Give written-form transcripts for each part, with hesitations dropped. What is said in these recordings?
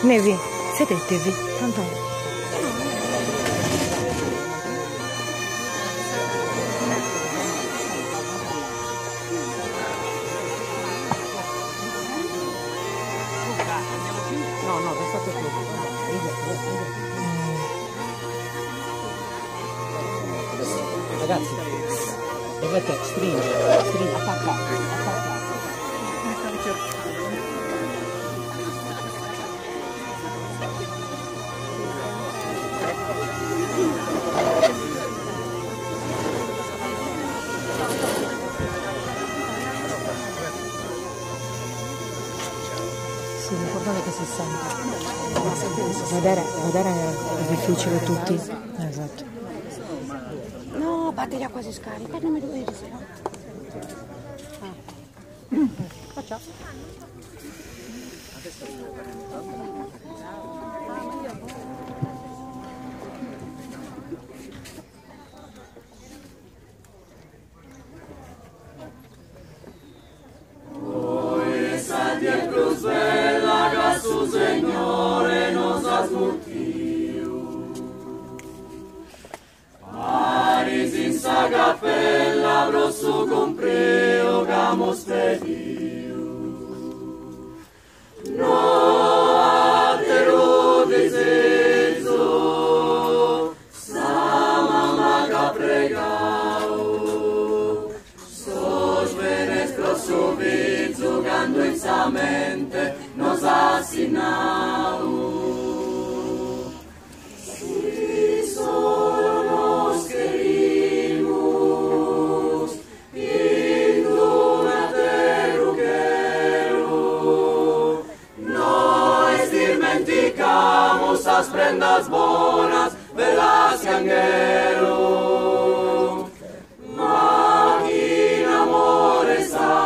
Nevi, sedetevi, tanto... No, restate qui. Ragazzi, dovete stringere, attaccare. Sì, l'importante è che si senta. Vedere è difficile tutti. Esatto. No, batte l'acqua si scarica, non mi devo dire se no. Facciamo. Señore nos has multiu. Paris in saga fella brosso compreo gamos pediu. No atero desejo, sama maga pregao. Sos venes grosso vizo gando insamente nos assinau. Si solo nos querimos in una terruquero, nos dimenticamos as prendas bonas velas canguero. Máquina amore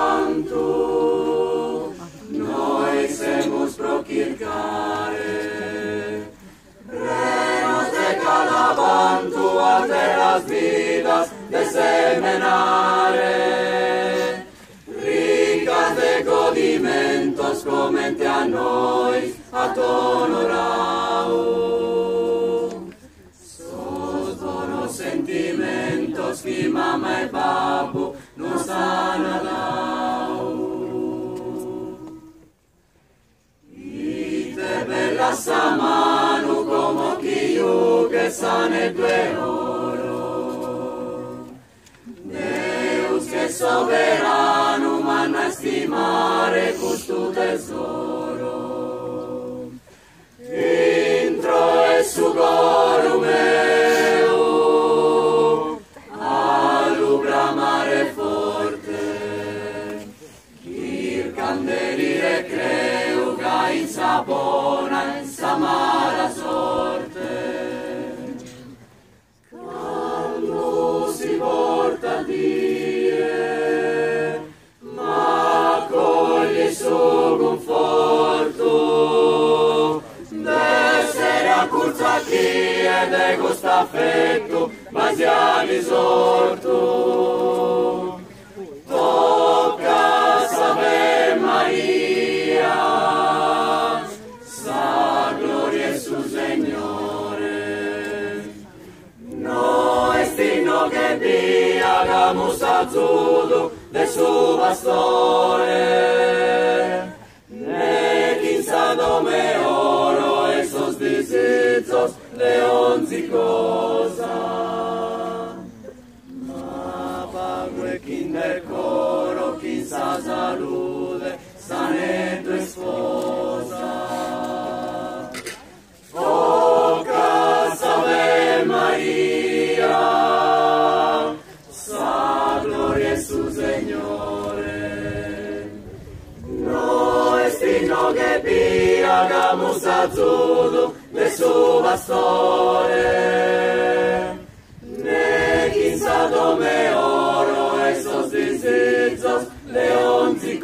santo, noi semos procircare, renos de calabantu ante las vidas de semenare, ricas de godimentos comente a noi at honorau. Sos bonos sentimentos que mama e papu nos han dau. Bella sa mano como chiu che sane due oro. Deus che soverano manna stimare questo tesoro. Intro e sugoro meu allu bramare forte. Chir candelire creu ga in sapona in samara sorte. Quando si porta a Dio, ma coglie il suo conforto, d'essere accurso a chi e de questo affetto, ma sia risorto. Tocca saper Maria, sa gloria e su Signore. No estino che via gamus azzurro de su pastore, ne quinza dome oro esos disizos de onzi cosa. Ma pague kinder coro quinza salude saneto e sposa. O casa Ave Maria, sa gloria e su Signore. No estino che pia gamus azzurro de su pastore, ne quinza dome oro esos disizos de onzi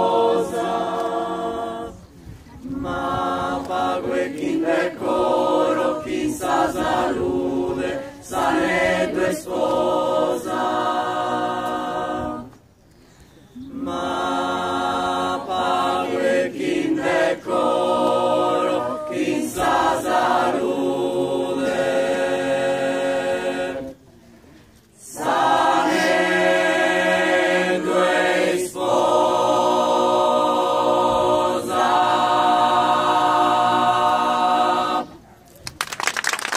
cosa. Ma pague kinder coro quinza salude saneto e sposa.